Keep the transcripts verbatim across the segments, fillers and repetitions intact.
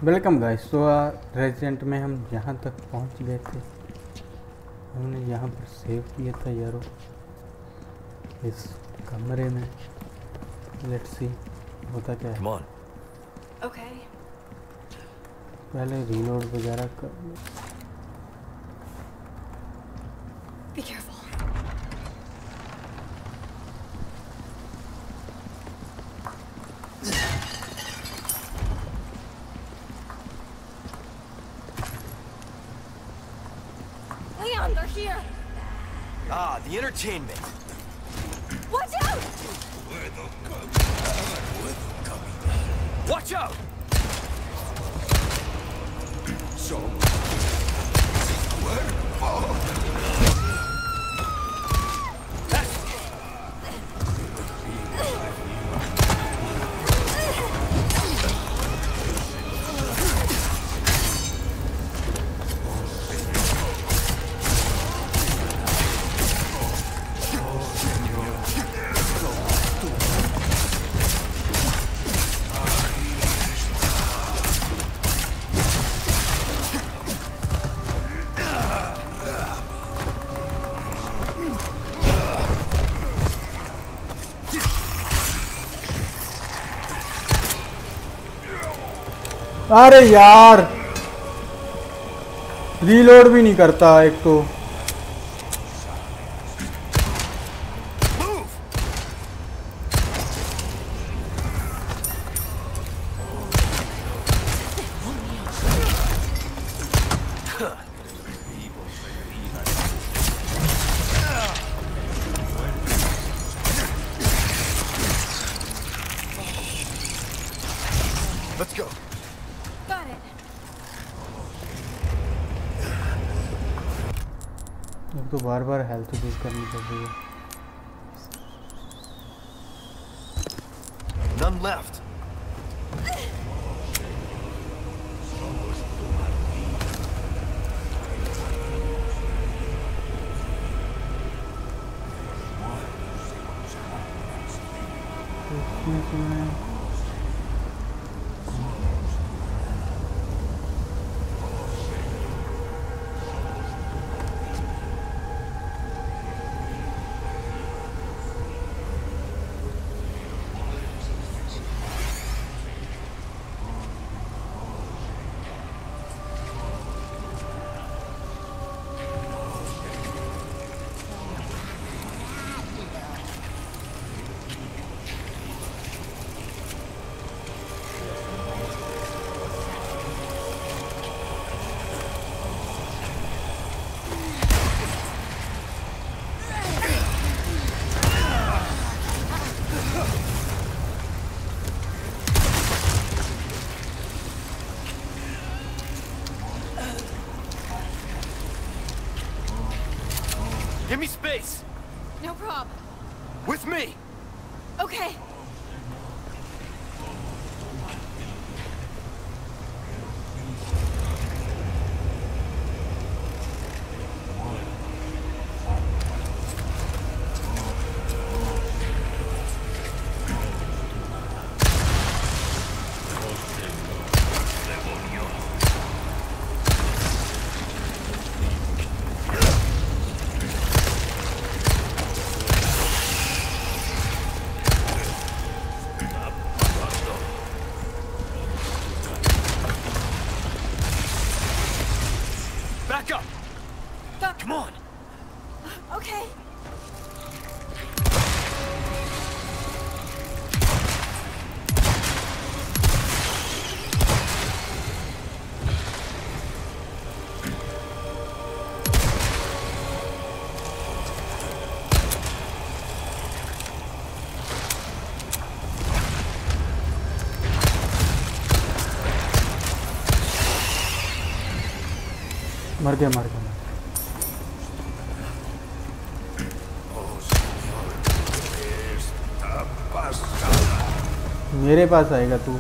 Welcome guys. तो resident में हम यहाँ तक पहुँच गए थे। हमने यहाँ पर सेव किया था यारो इस कमरे में। लेट्स सी होता क्या है। Okay. पहले रीलोड वगैरह कर। Be careful. Leon, they're here. Ah, the entertainment. Watch out! Watch out! So. अरे यार रीलोड भी नहीं करता एक तो। Let's go. Got it. अब तो बार बार हेल्थ यूज करनी पड़ रही है। None left. Give me space. No problem. With me. Okay. Back up. Got Come on. Okay. मर गया मर गया। मेरे पास आएगा तू।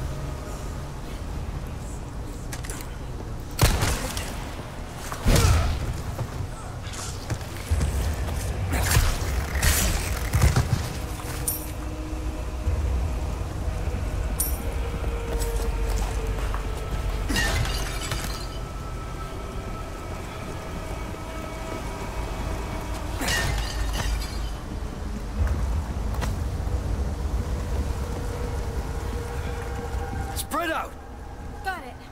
Spread out! Got it.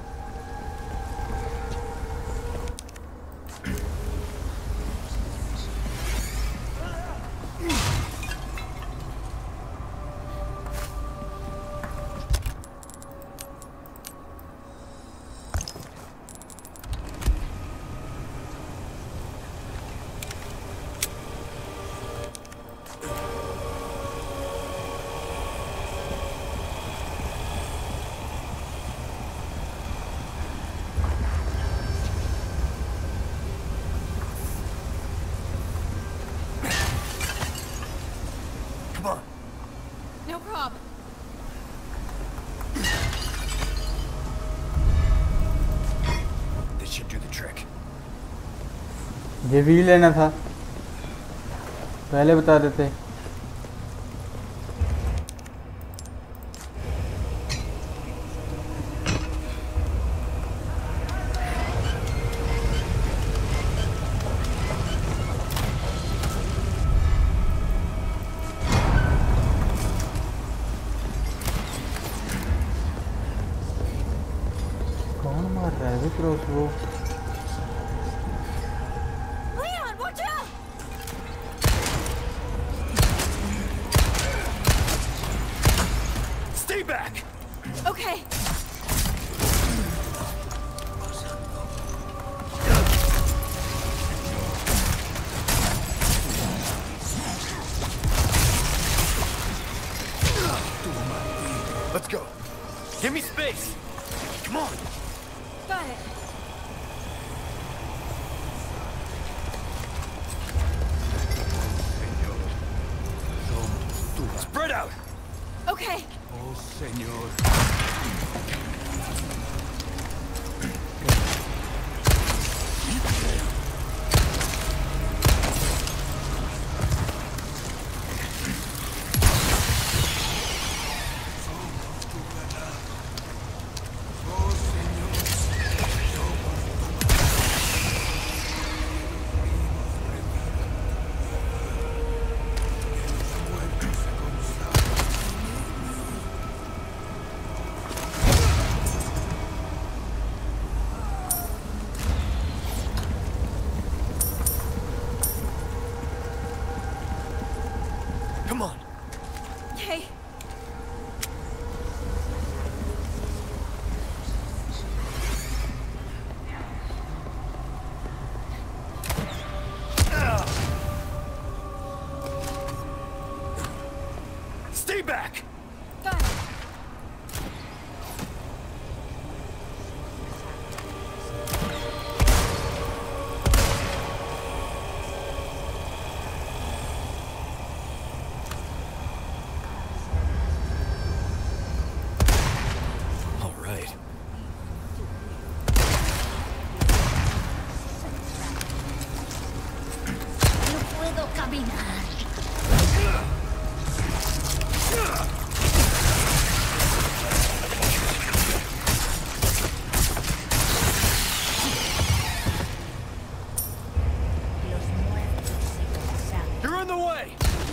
Come on. No problem. This should do the trick. ये भी लेना था, पहले बता देते। कौन मार रहा है क्रॉस वो? Leon, watch out! Stay back! Okay. Let's go. Give me space. Come on. Got it. Spread out. Okay. Oh, Señor. Come on. Okay. Stay back. Got it. All right. No puedo caminar. Los muertos se cansan. You're in the way.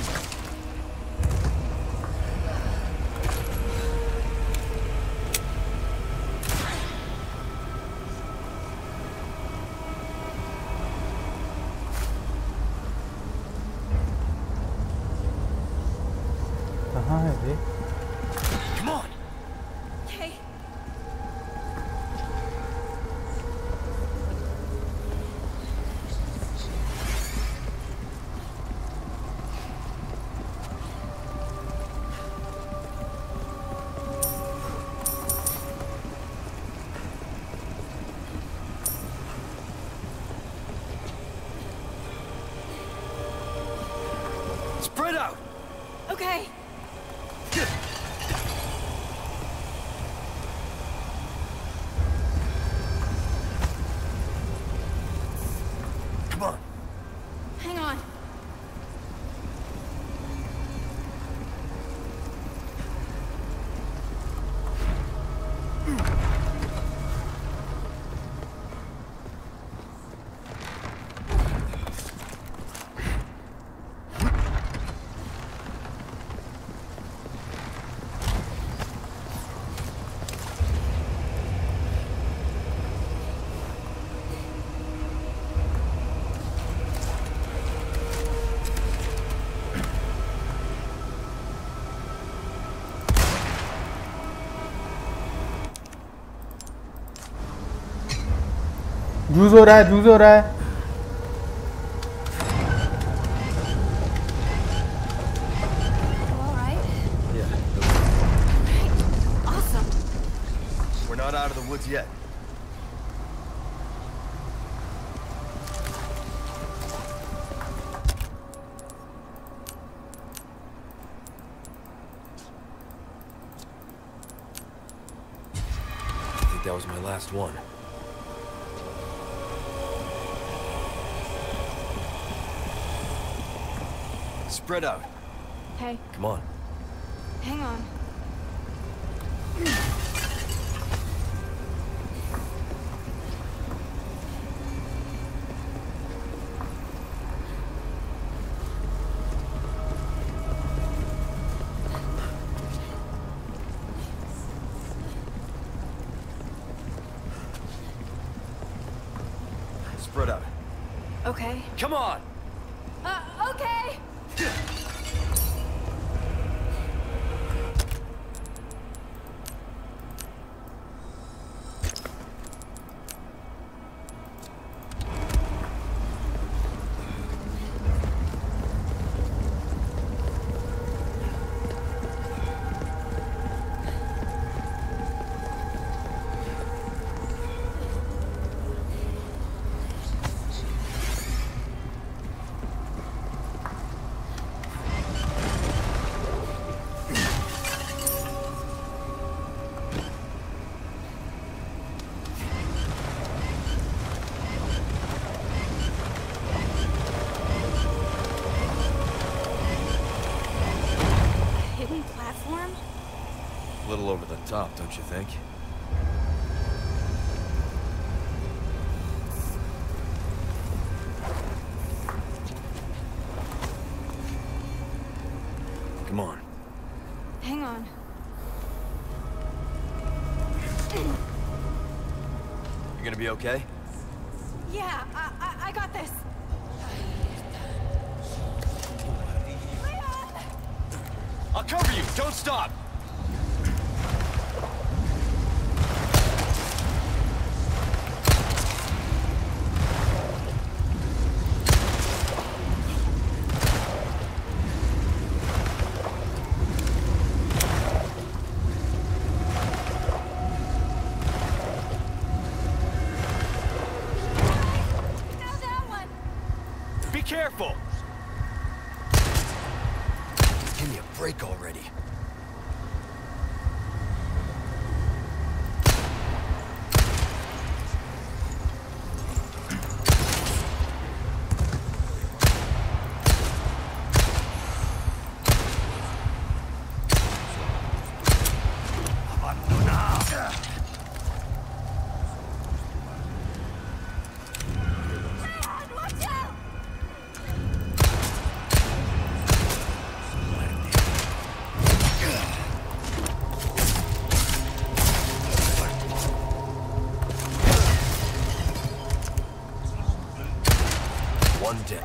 कहाँ है वे? Come on. Okay. Spread out. Okay. Come on. Hang on. जूझ हो रहा है, जूझ हो रहा है। All right. Yeah. Awesome. We're not out of the woods yet. I think that was my last one. Spread out. Hey, Come on. hang on. Spread out. Okay. Come on! Uh, okay. Hidden platform? A little over the top, don't you think? Come on. Hang on. You gonna be okay? Yeah, I, I, I got this. I'll cover you! Don't stop! Now that one. Be careful! Give me a break already. Leon, watch out! One dead.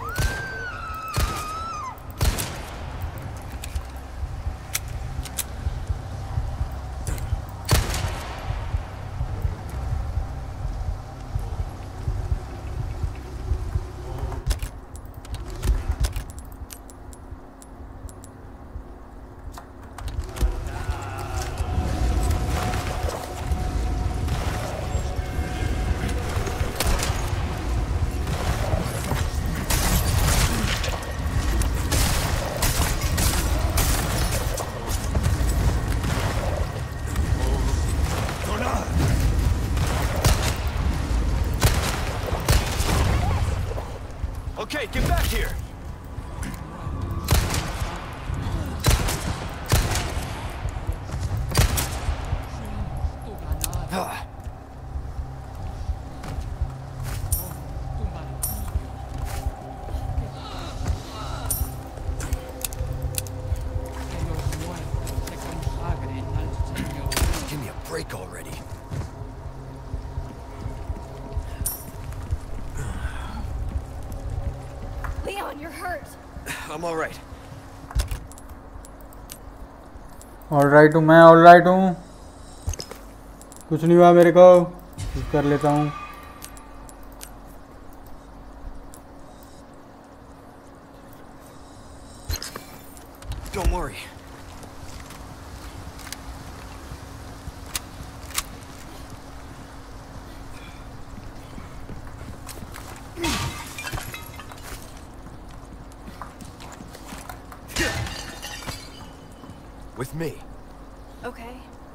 Okay, get back here! Ah. Give me a break already. Leon, you're hurt. I'm alright. Alright हूँ मैं, alright हूँ, कुछ नहीं हुआ मेरे को, कुछ कर लेता हूँ। Don't worry. With me. Okay.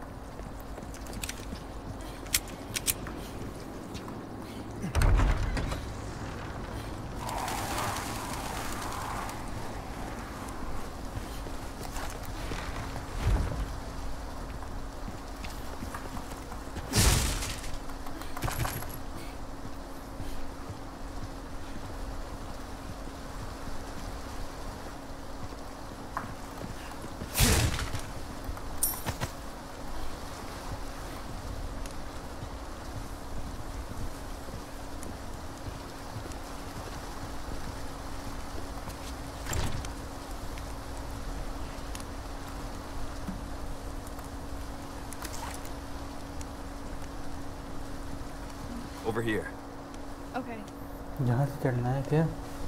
Over here. Okay. यहाँ से चढ़ना है क्या?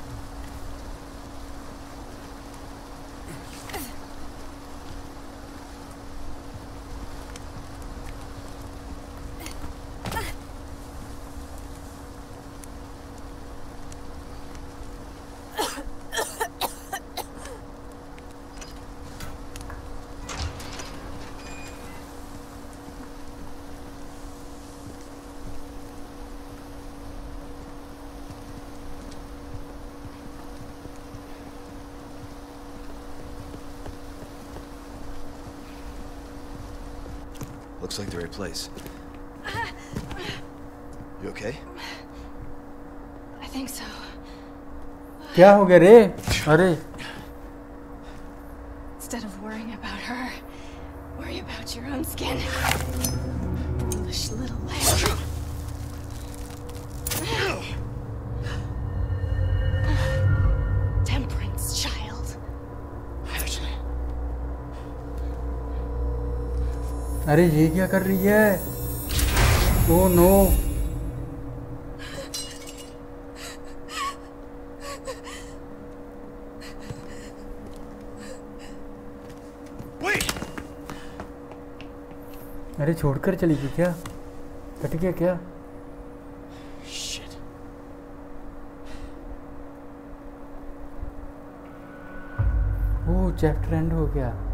Looks like the right place. You okay? I think so. क्या हो गया रे? अरे Instead of worrying about her, worry about your own skin. Foolish little leg. Temperance, child. अरे ये क्या कर रही है? Oh no! अरे छोड़कर चली गई क्या? कट गया क्या? Shit. ओह चैप्टर एंड हो गया।